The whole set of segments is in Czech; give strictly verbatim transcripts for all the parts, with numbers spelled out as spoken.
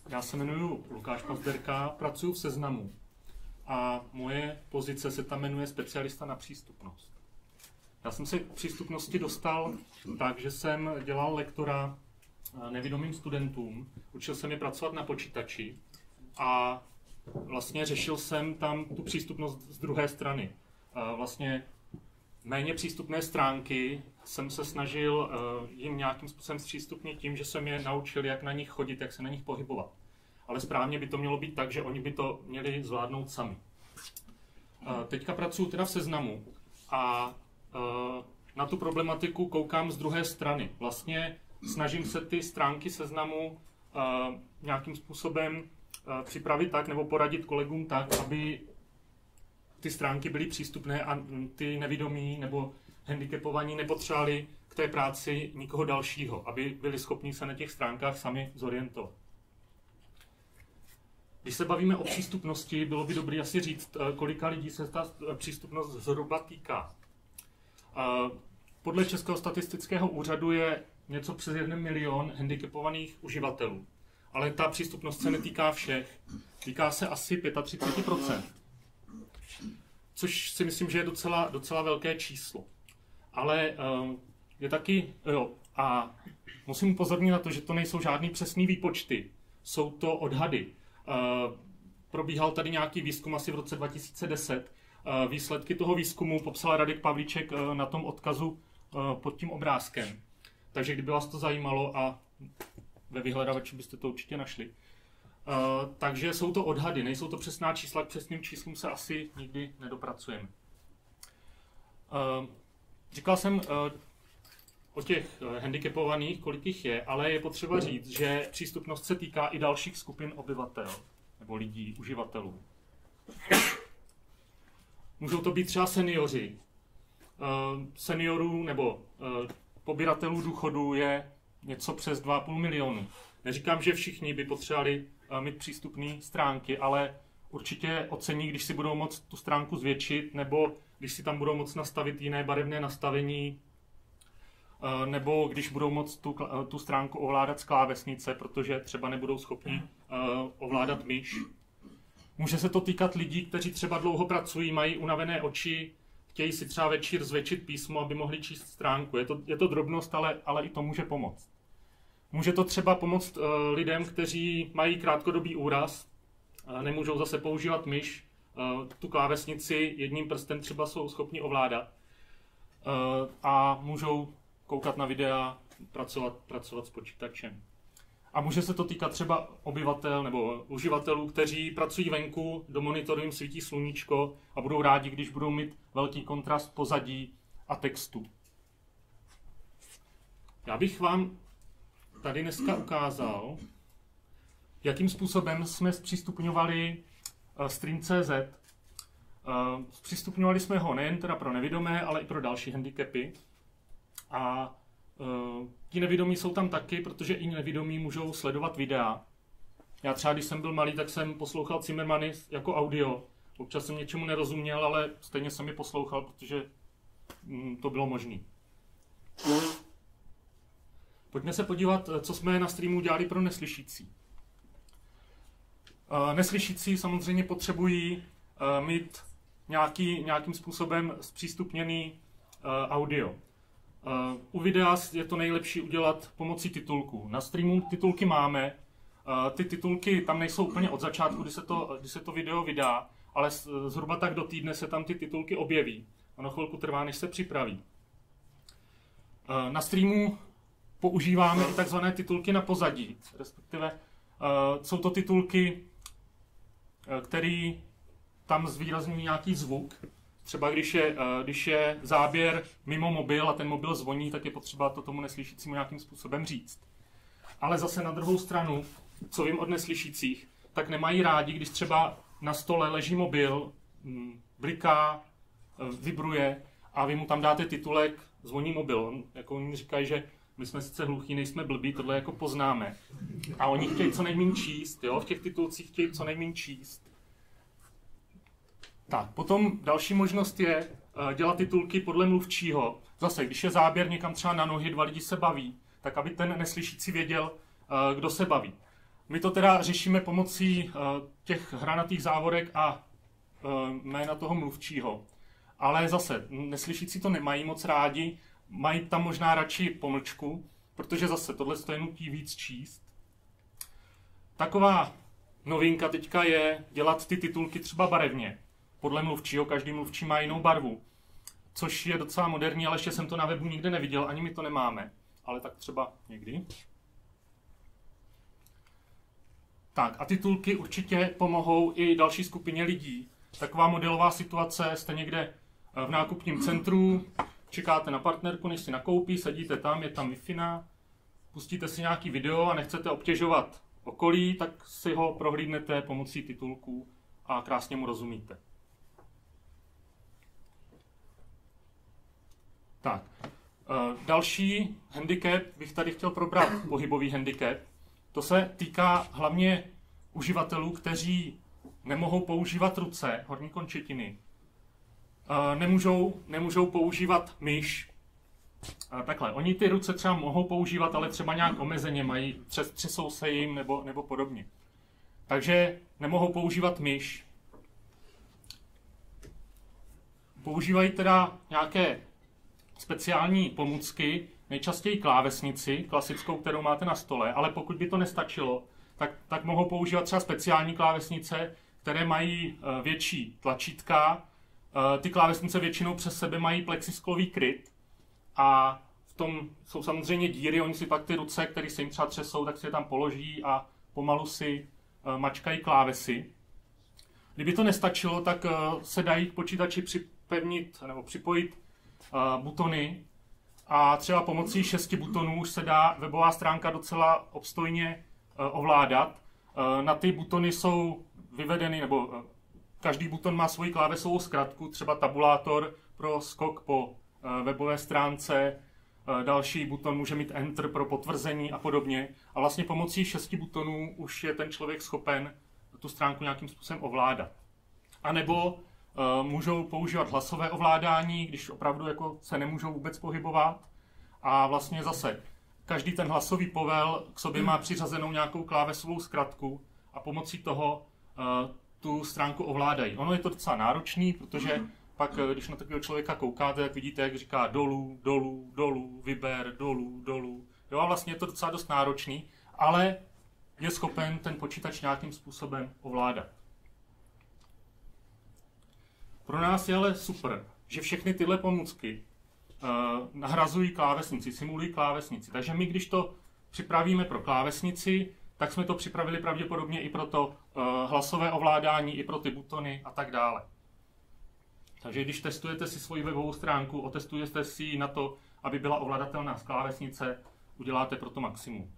Já se jmenuji Lukáš Pazderka, pracuji v Seznamu a moje pozice se tam jmenuje specialista na přístupnost. Já jsem se k přístupnosti dostal tak, že jsem dělal lektora nevidomým studentům, učil jsem je pracovat na počítači a vlastně řešil jsem tam tu přístupnost z druhé strany. Vlastně méně přístupné stránky jsem se snažil jim nějakým způsobem zpřístupnit tím, že jsem je naučil, jak na nich chodit, jak se na nich pohybovat. Ale správně by to mělo být tak, že oni by to měli zvládnout sami. Teďka pracuji teda v Seznamu a na tu problematiku koukám z druhé strany. Vlastně snažím se ty stránky Seznamu nějakým způsobem připravit tak, nebo poradit kolegům tak, aby ty stránky byly přístupné a ty nevidomí nebo handicapovaní nepotřebovali k té práci nikoho dalšího, aby byli schopni se na těch stránkách sami zorientovat. Když se bavíme o přístupnosti, bylo by dobré asi říct, kolika lidí se ta přístupnost zhruba týká. Podle Českého statistického úřadu je něco přes jeden milion handicapovaných uživatelů. Ale ta přístupnost se netýká všech. Týká se asi třicet pět procent. Což si myslím, že je docela, docela velké číslo. Ale uh, je taky, jo, a musím upozornit na to, že to nejsou žádný přesný výpočty. Jsou to odhady. Uh, probíhal tady nějaký výzkum asi v roce dva tisíce deset. Uh, výsledky toho výzkumu popsal Radek Pavlíček uh, na tom odkazu uh, pod tím obrázkem. Takže kdyby vás to zajímalo a ve vyhledávači byste to určitě našli. Uh, takže jsou to odhady, nejsou to přesná čísla, k přesným číslům se asi nikdy nedopracujeme. Uh, říkal jsem uh, o těch uh, handicapovaných, kolik jich je, ale je potřeba říct, že přístupnost se týká i dalších skupin obyvatel, nebo lidí, uživatelů. Můžou to být třeba seniori. Uh, seniorů nebo uh, pobíratelů důchodu je něco přes dva a půl milionu. Neříkám, že všichni by potřebovali mít přístupné stránky, ale určitě ocení, když si budou moct tu stránku zvětšit, nebo když si tam budou moct nastavit jiné barevné nastavení, nebo když budou moct tu, tu stránku ovládat z klávesnice, protože třeba nebudou schopni ovládat myš. Může se to týkat lidí, kteří třeba dlouho pracují, mají unavené oči, chtějí si třeba večer zvětšit písmo, aby mohli číst stránku. Je to, je to drobnost, ale, ale i to může pomoct. Může to třeba pomoct uh, lidem, kteří mají krátkodobý úraz, uh, nemůžou zase používat myš, uh, tu klávesnici jedním prstem třeba jsou schopni ovládat uh, a můžou koukat na videa, pracovat, pracovat s počítačem. A může se to týkat třeba obyvatel nebo uživatelů, kteří pracují venku, do monitoru jim svítí sluníčko a budou rádi, když budou mít velký kontrast pozadí a textu. Já bych vám tady dneska ukázal, jakým způsobem jsme zpřístupňovali stream tečka cé zet. Zpřístupňovali jsme ho nejen teda pro nevidomé, ale i pro další handicapy. A uh, ti nevidomí jsou tam taky, protože i nevidomí můžou sledovat videa. Já třeba, když jsem byl malý, tak jsem poslouchal Zimmermany jako audio. Občas jsem něčemu nerozuměl, ale stejně jsem je poslouchal, protože mm, to bylo možné. Pojďme se podívat, co jsme na streamu dělali pro neslyšící. Uh, neslyšící samozřejmě potřebují uh, mít nějaký, nějakým způsobem zpřístupněný uh, audio. Uh, u videa je to nejlepší udělat pomocí titulků. Na streamu titulky máme. Uh, ty titulky tam nejsou úplně od začátku, kdy se to, kdy se to video vydá, ale zhruba tak do týdne se tam ty titulky objeví. Ono chvilku trvá, než se připraví. Uh, na streamu používáme i takzvané titulky na pozadí, respektive uh, jsou to titulky, uh, které tam zvýrazňují nějaký zvuk. Třeba když je, uh, když je záběr mimo mobil a ten mobil zvoní, tak je potřeba to tomu neslyšícímu nějakým způsobem říct. Ale zase na druhou stranu, co vím od neslyšících, tak nemají rádi, když třeba na stole leží mobil, mm, bliká, uh, vibruje a vy mu tam dáte titulek, zvoní mobil. Jako oni říkají, že my jsme sice hluchí, nejsme blbí, tohle jako poznáme. A oni chtějí co nejméně číst, jo? V těch titulcích chtějí co nejméně číst. Tak, potom další možnost je uh, dělat titulky podle mluvčího. Zase, když je záběr někam třeba na nohy, dva lidi se baví, tak aby ten neslyšící věděl, uh, kdo se baví. My to teda řešíme pomocí uh, těch hranatých závorek a uh, jména toho mluvčího. Ale zase, neslyšící to nemají moc rádi, mají tam možná radši pomlčku, protože zase tohle je nutí víc číst. Taková novinka teďka je dělat ty titulky třeba barevně. Podle mluvčího, každý mluvčí má jinou barvu. Což je docela moderní, ale ještě jsem to na webu nikde neviděl, ani my to nemáme. Ale tak třeba někdy. Tak a titulky určitě pomohou i další skupině lidí. Taková modelová situace, jste někde v nákupním centru, čekáte na partnerku, než si nakoupí, sedíte tam, je tam Wi-Fi, pustíte si nějaký video a nechcete obtěžovat okolí, tak si ho prohlídnete pomocí titulků a krásně mu rozumíte. Tak, další handicap bych tady chtěl probrat, pohybový handicap. To se týká hlavně uživatelů, kteří nemohou používat ruce, horní končetiny. Nemůžou, nemůžou používat myš. Takhle, oni ty ruce třeba mohou používat, ale třeba nějak omezeně mají, třes, třesou se jim nebo, nebo podobně. Takže nemohou používat myš. Používají teda nějaké speciální pomůcky, nejčastěji klávesnici, klasickou, kterou máte na stole, ale pokud by to nestačilo, tak, tak mohou používat třeba speciální klávesnice, které mají větší tlačítka. Ty klávesnice většinou přes sebe mají plexisklový kryt a v tom jsou samozřejmě díry, oni si pak ty ruce, které se jim třeba třesou, tak si je tam položí a pomalu si mačkají klávesy. Kdyby to nestačilo, tak se dají k počítači připevnit nebo připojit butony a třeba pomocí šesti butonů už se dá webová stránka docela obstojně ovládat. Na ty butony jsou vyvedeny, nebo každý buton má svoji klávesovou zkratku, třeba tabulátor pro skok po webové stránce, další buton může mít Enter pro potvrzení a podobně. A vlastně pomocí šesti butonů už je ten člověk schopen tu stránku nějakým způsobem ovládat. A nebo uh, můžou používat hlasové ovládání, když opravdu jako se nemůžou vůbec pohybovat. A vlastně zase každý ten hlasový povel k sobě má přiřazenou nějakou klávesovou zkratku a pomocí toho uh, tu stránku ovládají. Ono je to docela náročný, protože pak, když na takového člověka koukáte, tak vidíte, jak říká dolů, dolů, dolů, vyber, dolů, dolů. Jo, a vlastně je to docela dost náročný, ale je schopen ten počítač nějakým způsobem ovládat. Pro nás je ale super, že všechny tyhle pomůcky uh, nahrazují klávesnici, simulují klávesnici. Takže my, když to připravíme pro klávesnici, tak jsme to připravili pravděpodobně i pro to uh, hlasové ovládání, i pro ty butony a tak dále. Takže když testujete si svoji webovou stránku, otestujete si ji na to, aby byla ovladatelná z klávesnice, uděláte pro to maximum.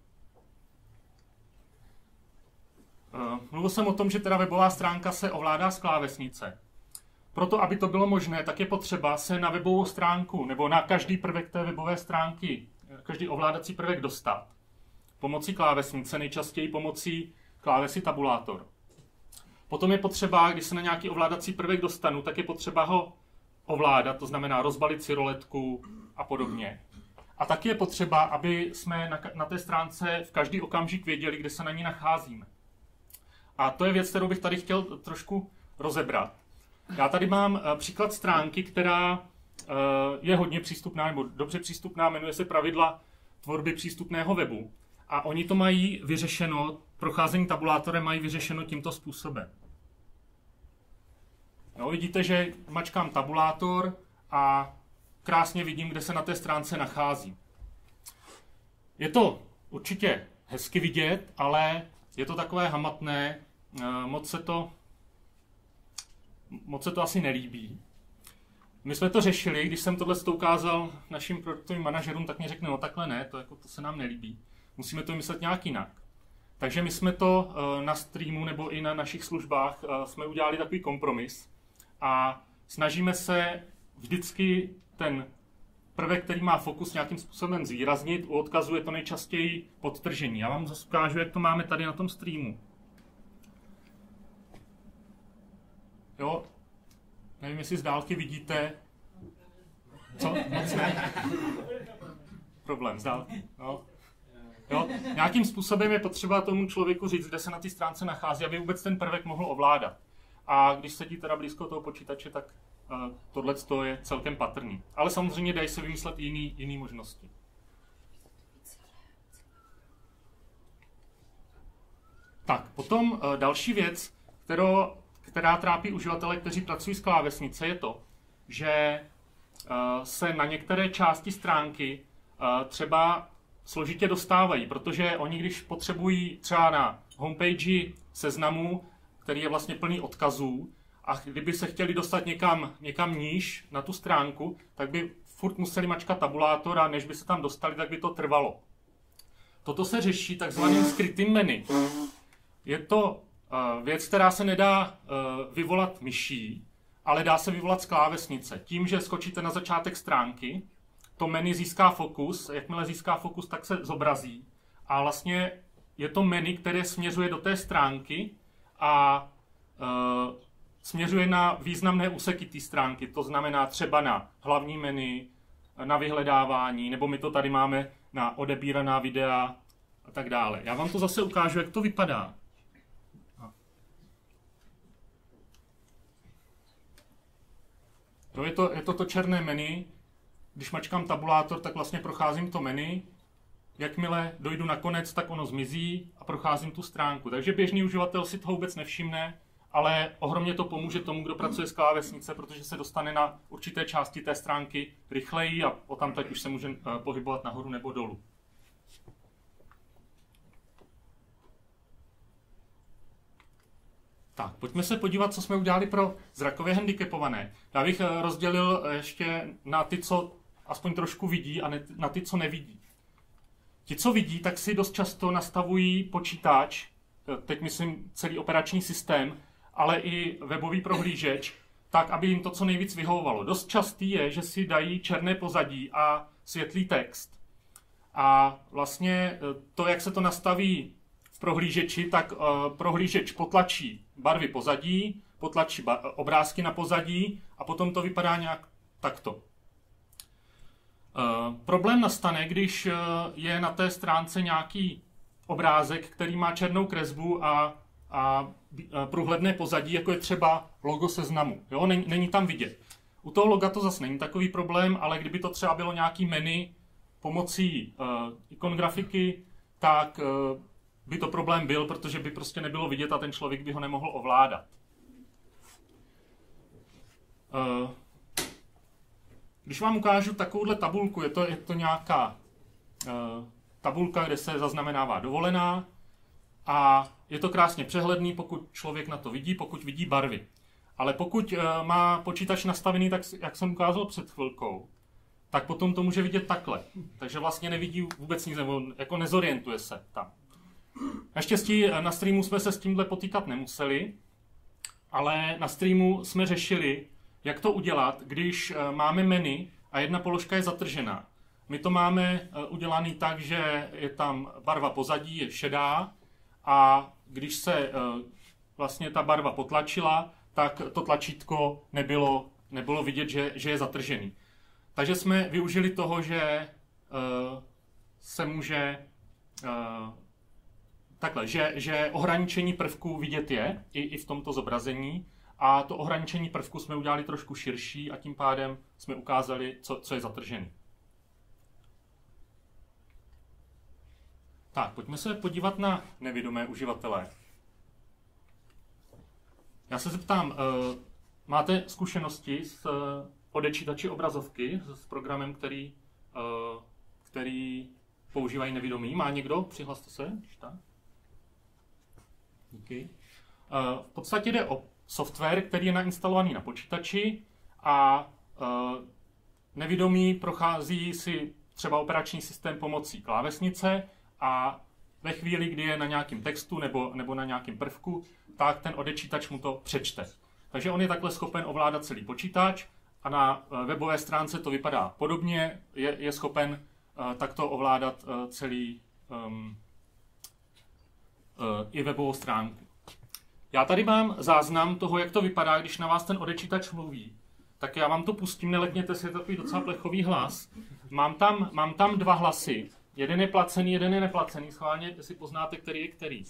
Uh, mluvil jsem o tom, že teda webová stránka se ovládá z klávesnice. Proto, aby to bylo možné, tak je potřeba se na webovou stránku nebo na každý prvek té webové stránky, každý ovládací prvek dostat. Pomocí klávesnice, nejčastěji pomocí klávesy tabulátor. Potom je potřeba, když se na nějaký ovládací prvek dostanu, tak je potřeba ho ovládat, to znamená rozbalit si roletku a podobně. A taky je potřeba, aby jsme na, na té stránce v každý okamžik věděli, kde se na ní nacházíme. A to je věc, kterou bych tady chtěl trošku rozebrat. Já tady mám příklad stránky, která je hodně přístupná, nebo dobře přístupná, jmenuje se Pravidla tvorby přístupného webu. A oni to mají vyřešeno, procházení tabulátorem mají vyřešeno tímto způsobem. No, vidíte, že mačkám tabulátor a krásně vidím, kde se na té stránce nachází. Je to určitě hezky vidět, ale je to takové hamatné, moc se to, moc se to asi nelíbí. My jsme to řešili, když jsem tohle ukázal našim produktovým manažerům, tak mi řekne, no takhle ne, to, jako, to se nám nelíbí. Musíme to myslet nějak jinak. Takže my jsme to na streamu nebo i na našich službách jsme udělali takový kompromis a snažíme se vždycky ten prvek, který má fokus, nějakým způsobem zvýraznit. U odkazu je to nejčastěji podtržení. Já vám zase ukážu, jak to máme tady na tom streamu. Jo, nevím, jestli z dálky vidíte. Co? Moc ne? Problém, z dálky. No. Jo? Nějakým způsobem je potřeba tomu člověku říct, kde se na té stránce nachází, aby vůbec ten prvek mohl ovládat. A když sedí teda blízko toho počítače, tak uh, tohle je celkem patrný. Ale samozřejmě dají se vymyslet jiný, jiný možnosti. Tak, potom uh, další věc, kterou, která trápí uživatele, kteří pracují s klávesnice, je to, že uh, se na některé části stránky uh, třeba složitě dostávají, protože oni, když potřebují třeba na homepage seznamu, který je vlastně plný odkazů, a kdyby se chtěli dostat někam, někam níž na tu stránku, tak by furt museli mačkat tabulátor a než by se tam dostali, tak by to trvalo. Toto se řeší takzvaným skrytým menu. Je to uh, věc, která se nedá uh, vyvolat myší, ale dá se vyvolat z klávesnice. Tím, že skočíte na začátek stránky, to menu získá fokus, jakmile získá fokus, tak se zobrazí. A vlastně je to menu, které směřuje do té stránky a uh, směřuje na významné úseky té stránky. To znamená třeba na hlavní menu, na vyhledávání, nebo my to tady máme na odebíraná videa a tak dále. Já vám to zase ukážu, jak to vypadá. To je to, je to, to černé menu. Když mačkám tabulátor, tak vlastně procházím to menu. Jakmile dojdu na konec, tak ono zmizí a procházím tu stránku. Takže běžný uživatel si toho vůbec nevšimne, ale ohromně to pomůže tomu, kdo pracuje s klávesnice, protože se dostane na určité části té stránky rychleji a odtamtud už se může pohybovat nahoru nebo dolů. Tak, pojďme se podívat, co jsme udělali pro zrakově handicapované. Já bych rozdělil ještě na ty, co aspoň trošku vidí, a na ty, co nevidí. Ti, co vidí, tak si dost často nastavují počítač, teď myslím celý operační systém, ale i webový prohlížeč, tak, aby jim to co nejvíc vyhovovalo. Dost častý je, že si dají černé pozadí a světlý text. A vlastně to, jak se to nastaví v prohlížeči, tak uh, prohlížeč potlačí barvy pozadí, potlačí ba- obrázky na pozadí a potom to vypadá nějak takto. Uh, problém nastane, když uh, je na té stránce nějaký obrázek, který má černou kresbu a, a průhledné pozadí, jako je třeba logo seznamu. Jo? Není, není tam vidět. U toho loga to zase není takový problém, ale kdyby to třeba bylo nějaký menu pomocí uh, ikon grafiky, tak uh, by to problém byl, protože by prostě nebylo vidět a ten člověk by ho nemohl ovládat. Uh, když vám ukážu takovouhle tabulku, je to, je to nějaká uh, tabulka, kde se zaznamenává dovolená a je to krásně přehledný, pokud člověk na to vidí, pokud vidí barvy. Ale pokud uh, má počítač nastavený, tak jak jsem ukázal před chvilkou, tak potom to může vidět takhle. Takže vlastně nevidí vůbec nic, nebo jako nezorientuje se tam. Naštěstí na streamu jsme se s tímhle potýkat nemuseli, ale na streamu jsme řešili, jak to udělat, když máme menu a jedna položka je zatržená. My to máme udělaný tak, že je tam barva pozadí, je šedá a když se vlastně ta barva potlačila, tak to tlačítko nebylo, nebylo vidět, že, že je zatržený. Takže jsme využili toho, že uh, se může uh, takhle, že, že ohraničení prvků vidět je i, i v tomto zobrazení a to ohraničení prvků jsme udělali trošku širší a tím pádem jsme ukázali, co, co je zatržený. Tak, pojďme se podívat na nevidomé uživatele. Já se zeptám, uh, máte zkušenosti s uh, odečítači obrazovky, s programem, který, uh, který používají nevidomí? Má někdo? Přihlaste se. Tak. Díky. Uh, v podstatě jde o software, který je nainstalovaný na počítači a uh, nevidomí prochází si třeba operační systém pomocí klávesnice a ve chvíli, kdy je na nějakém textu nebo, nebo na nějakém prvku, tak ten odečítač mu to přečte. Takže on je takhle schopen ovládat celý počítač a na webové stránce to vypadá podobně, je, je schopen uh, takto ovládat uh, celý um, uh, i webovou stránku. Já tady mám záznam toho, jak to vypadá, když na vás ten odečítač mluví. Tak já vám to pustím, nelekněte si, je takový docela plechový hlas. Mám tam, mám tam dva hlasy. jeden je placený, jeden je neplacený. Schválně, jestli poznáte, který je který.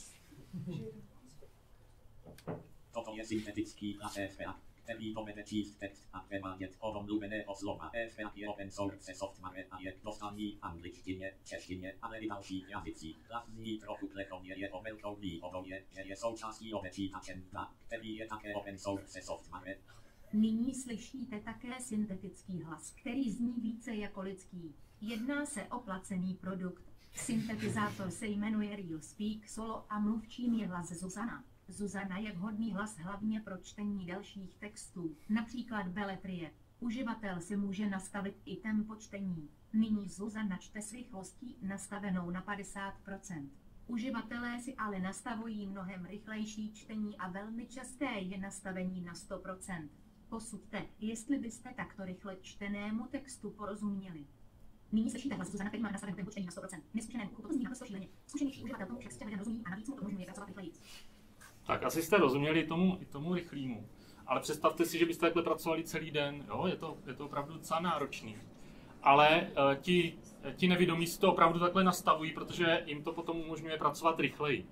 Toto je syntetický hlas F A, který povede číst text a převádět domluveného slova. F A je open source software a je dostupný v angličtině, češtině, ale i dalších jazycích. Hlas zní trochu plechoně, jeho velkou výhodou je, že je součástí odečítače, který je také open source software. Nyní slyšíte také syntetický hlas, který zní více jako lidský. Jedná se o placený produkt. Syntetizátor se jmenuje Real Speak Solo a mluvčím je hlas Zuzana. Zuzana je vhodný hlas hlavně pro čtení dalších textů, například beletrie. Uživatel si může nastavit i tempo čtení. Nyní Zuzana čte s rychlostí nastavenou na padesát procent. Uživatelé si ale nastavují mnohem rychlejší čtení a velmi časté je nastavení na sto procent. Posuďte, jestli byste takto rychle čtenému textu porozuměli. Nyní slyšíte hlas Zuzana, který má nastavené tempo čtení na sto procent. Neslyšenému uchu to zní naprosto šíleně. Zkušenější uživatel tomu častě lidem rozumí a navíc mu to umožňuje pracovat rychleji. Tak asi jste rozuměli tomu, i tomu rychlému. Ale představte si, že byste takhle pracovali celý den. Jo, je to, je to opravdu docela náročný. Ale uh, ti, ti nevědomí si to opravdu takhle nastavují, protože jim to potom umožňuje pracovat rychleji.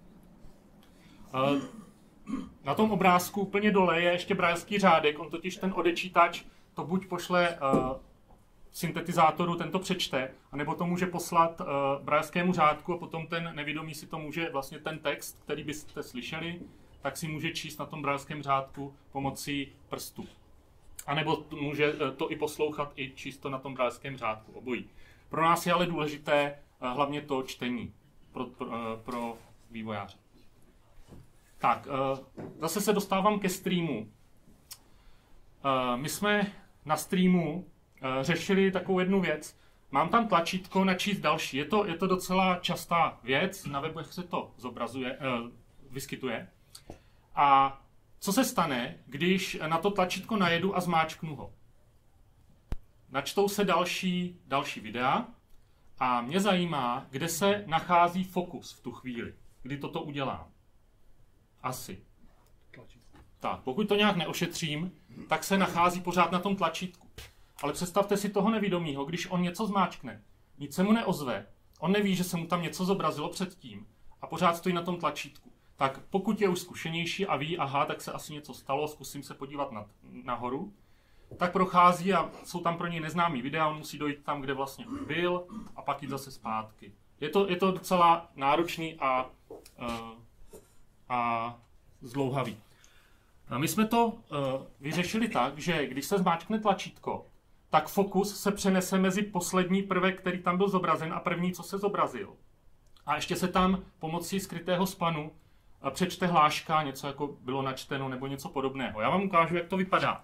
Uh, na tom obrázku úplně dole je ještě brailský řádek. On totiž ten odečítač to buď pošle uh, syntetizátoru, ten to přečte, anebo to může poslat uh, brailskému řádku a potom ten nevědomý si to může, vlastně ten text, který byste slyšeli, tak si může číst na tom brailském řádku pomocí prstů. A nebo může to i poslouchat, i číst to na tom brailském řádku, obojí. Pro nás je ale důležité uh, hlavně to čtení pro, pro, uh, pro vývojáře. Tak, uh, zase se dostávám ke streamu. Uh, my jsme na streamu řešili takovou jednu věc. Mám tam tlačítko na číst další. Je to, je to docela častá věc, na webech se to zobrazuje, uh, vyskytuje. A co se stane, když na to tlačítko najedu a zmáčknu ho? Načtou se další, další videa a mě zajímá, kde se nachází fokus v tu chvíli, kdy toto udělám. Asi. Tak, pokud to nějak neošetřím, tak se nachází pořád na tom tlačítku. Ale představte si toho nevědomího, když on něco zmáčkne, nic se mu neozve, on neví, že se mu tam něco zobrazilo předtím a pořád stojí na tom tlačítku. Tak pokud je už zkušenější a ví, aha, tak se asi něco stalo, zkusím se podívat nad, nahoru, tak prochází a jsou tam pro něj neznámý videa, on musí dojít tam, kde vlastně byl a pak jít zase zpátky. Je to, je to docela náročný a, uh, a zdlouhavý. My jsme to uh, vyřešili tak, že když se zmáčkne tlačítko, tak fokus se přenese mezi poslední prvek, který tam byl zobrazen a první, co se zobrazil. A ještě se tam pomocí skrytého spanu přečte hláška, něco jako bylo načteno nebo něco podobného. Já vám ukážu, jak to vypadá.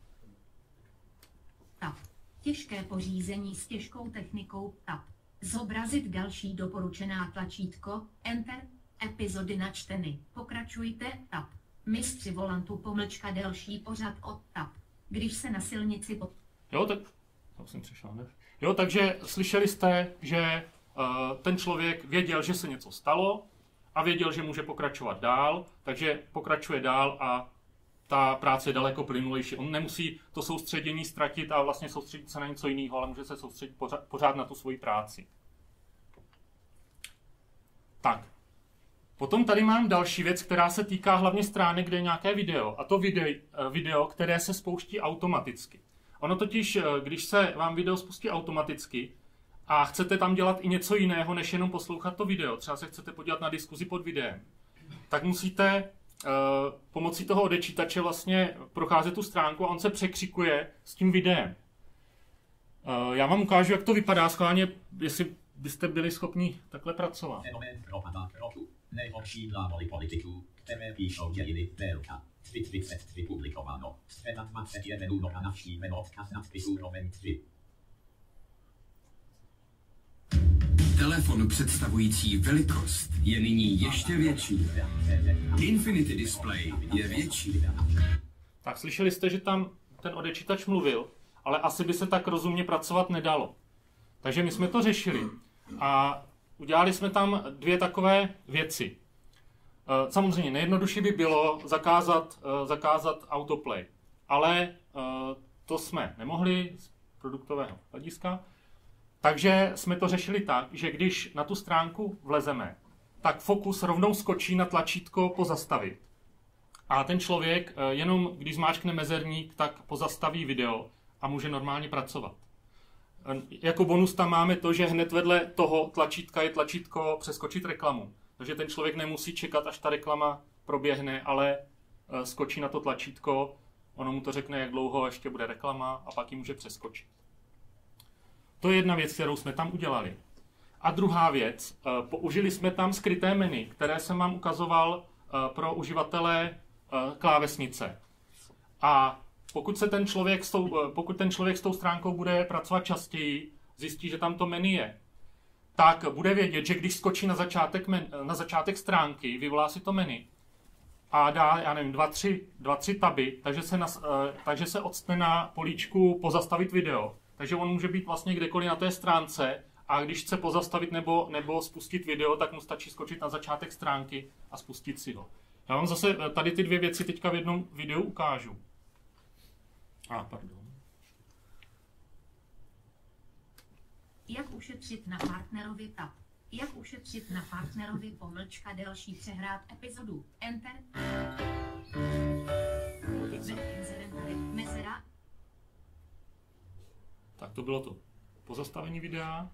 Tab. Těžké pořízení s těžkou technikou Tab. Zobrazit další doporučená tlačítko Enter. Epizody načteny. Pokračujte Tab. Mistři volantu pomlčka delší pořad od Tab. Když se na silnici pod... Jo, tak... To jsem přišel, ne? Jo, takže slyšeli jste, že uh, ten člověk věděl, že se něco stalo a věděl, že může pokračovat dál, takže pokračuje dál a ta práce je daleko plynulejší. On nemusí to soustředění ztratit a vlastně soustředit se na něco jiného, ale může se soustředit pořád, pořád na tu svoji práci. Tak. Potom tady mám další věc, která se týká hlavně stránek, kde je nějaké video. A to video, video, které se spouští automaticky. Ono totiž, když se vám video spustí automaticky a chcete tam dělat i něco jiného, než jenom poslouchat to video, třeba se chcete podívat na diskuzi pod videem, tak musíte uh, pomocí toho odečítače vlastně procházet tu stránku a on se překřikuje s tím videem. Uh, já vám ukážu, jak to vypadá schválně, jestli byste byli schopni takhle pracovat. Nejhorší bláboli politiků, které píšou dějiny, délka, tweet vycet vypublikováno, středa dvacet jedna února navštíveno odkaz nadpisu romen tři. Telefon představující velikost je nyní ještě větší. Infinity Display je větší. Tak slyšeli jste, že tam ten odečítač mluvil, ale asi by se tak rozumně pracovat nedalo. Takže my jsme to řešili a udělali jsme tam dvě takové věci. Samozřejmě nejjednodušší by bylo zakázat, zakázat autoplay, ale to jsme nemohli z produktového hlediska. Takže jsme to řešili tak, že když na tu stránku vlezeme, tak fokus rovnou skočí na tlačítko pozastavit. A ten člověk jenom, když zmáčkne mezerník, tak pozastaví video a může normálně pracovat. Jako bonus tam máme to, že hned vedle toho tlačítka je tlačítko přeskočit reklamu. Takže ten člověk nemusí čekat, až ta reklama proběhne, ale skočí na to tlačítko, ono mu to řekne, jak dlouho ještě bude reklama a pak ji může přeskočit. To je jedna věc, kterou jsme tam udělali. A druhá věc, použili jsme tam skryté menu, které jsem vám ukazoval pro uživatele klávesnice. A pokud, se ten člověk s tou, pokud ten člověk s tou stránkou bude pracovat častěji, zjistí, že tam to menu je, tak bude vědět, že když skočí na začátek, men, na začátek stránky, vyvolá si to menu a dá, já nevím, dva, tři, dva, tři taby, takže se, nas, takže se odstne na políčku pozastavit video. Takže on může být vlastně kdekoliv na té stránce a když chce pozastavit nebo, nebo spustit video, tak mu stačí skočit na začátek stránky a spustit si ho. Já vám zase tady ty dvě věci teďka v jednom videu ukážu. A, ah, pardon. Jak ušetřit na partnerovi tab? Jak ušetřit na partnerovi pomlčka delší přehrát epizodu? Enter. Mezera. Tak to bylo to pozastavení videa.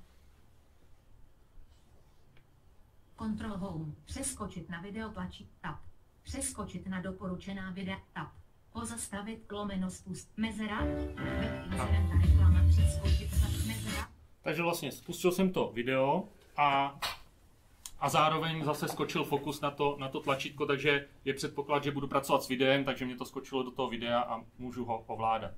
Control Home. Přeskočit na video tlačit tab. Přeskočit na doporučená videa tab. Pozastavit lomeno spust. Mezera. Web incidenta reklama. Přeskočit mezera. Takže vlastně spustil jsem to video a, a zároveň zase skočil fokus na to, na to tlačítko, takže je předpoklad, že budu pracovat s videem, takže mě to skočilo do toho videa a můžu ho ovládat.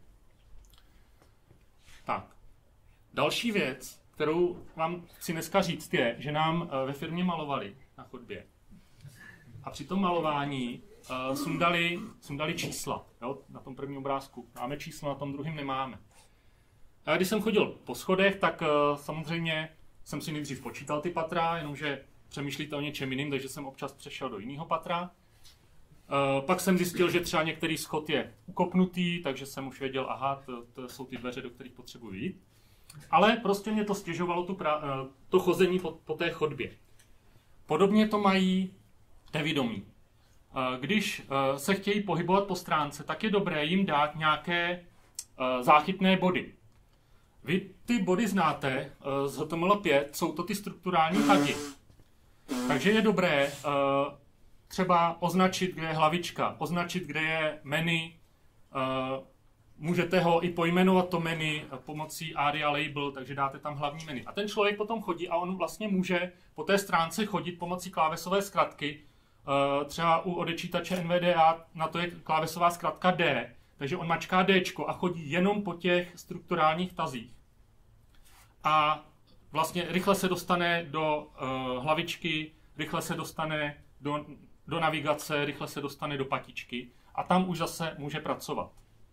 Tak. Další věc, kterou vám chci dneska říct, je, že nám ve firmě malovali na chodbě. A při tom malování uh, sundali, sundali čísla. Jo? Na tom prvním obrázku máme číslo, na tom druhém nemáme. A když jsem chodil po schodech, tak uh, samozřejmě jsem si nejdřív počítal ty patra, jenomže přemýšlíte o něčem jiným, takže jsem občas přešel do jiného patra. Uh, pak jsem zjistil, že třeba některý schod je ukopnutý, takže jsem už věděl, aha, to, to jsou ty dveře, do kterých potřebuji jít. Ale prostě mě to stěžovalo tu pra, uh, to chození po, po té chodbě. Podobně to mají nevidomí. Uh, když uh, se chtějí pohybovat po stránce, tak je dobré jim dát nějaké uh, záchytné body. Vy ty body znáte uh, z H T M L pět, jsou to ty strukturální tagy. Takže je dobré uh, třeba označit, kde je hlavička, označit, kde je menu, uh, můžete ho i pojmenovat to menu pomocí aria label, takže dáte tam hlavní menu. A ten člověk potom chodí a on vlastně může po té stránce chodit pomocí klávesové zkratky. Uh, třeba u odečítače N V D A na to je klávesová zkratka D, takže on mačká Dčko a chodí jenom po těch strukturálních tazích. A vlastně rychle se dostane do uh, hlavičky, rychle se dostane do, do navigace, rychle se dostane do patičky a tam už zase může pracovat.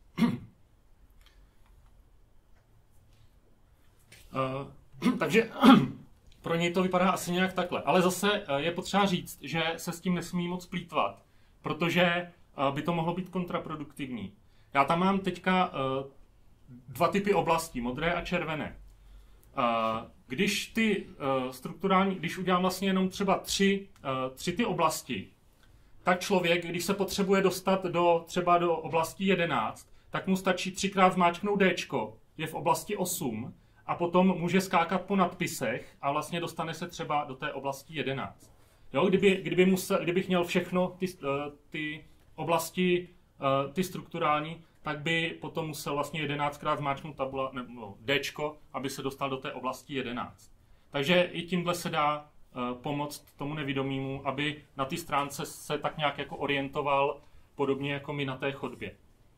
uh, takže pro něj to vypadá asi nějak takhle. Ale zase je potřeba říct, že se s tím nesmí moc plýtvat, protože by to mohlo být kontraproduktivní. Já tam mám teďka dva typy oblastí, modré a červené. Když ty strukturální, když udělám vlastně jenom třeba tři, tři ty oblasti, tak člověk, když se potřebuje dostat do, třeba do oblasti jedenáct, tak mu stačí třikrát zmáčknout Dčko, je v oblasti osm, a potom může skákat po nadpisech a vlastně dostane se třeba do té oblasti jedenáct. Jo, kdyby, kdyby musel, kdybych měl všechno ty, ty oblasti, ty strukturální, tak by potom musel vlastně jedenáctkrát zmáčknout tabula, nebo Dčko, aby se dostal do té oblasti jedenáct. Takže i tímhle se dá pomoct tomu nevidomímu, aby na té stránce se tak nějak jako orientoval, podobně jako my na té chodbě.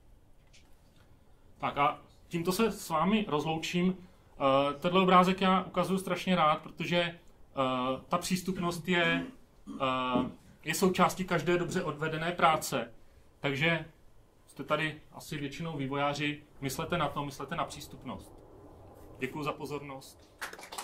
Tak a tímto se s vámi rozloučím. Uh, tenhle obrázek já ukazuju strašně rád, protože uh, ta přístupnost je, uh, je součástí každé dobře odvedené práce. Takže jste tady asi většinou vývojáři, myslete na to, myslete na přístupnost. Děkuji za pozornost.